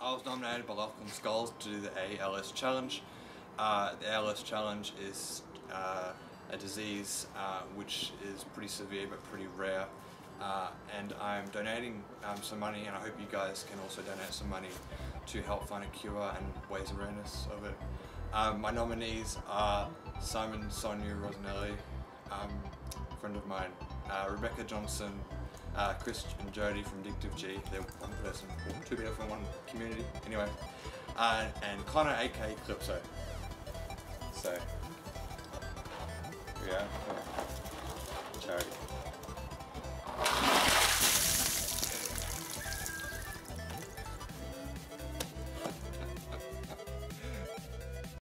I was nominated by Lachie Scholes to do the ALS Challenge. The ALS Challenge is a disease which is pretty severe but pretty rare, and I'm donating some money, and I hope you guys can also donate some money to help find a cure and raise awareness of it. My nominees are Simon, Sonia, Rosanelli, a friend of mine, Rebecca Johnson, Chris and Jody from Addictive G, they're one person, two people from one community, anyway, and Connor aka Calypso. So, yeah, charity.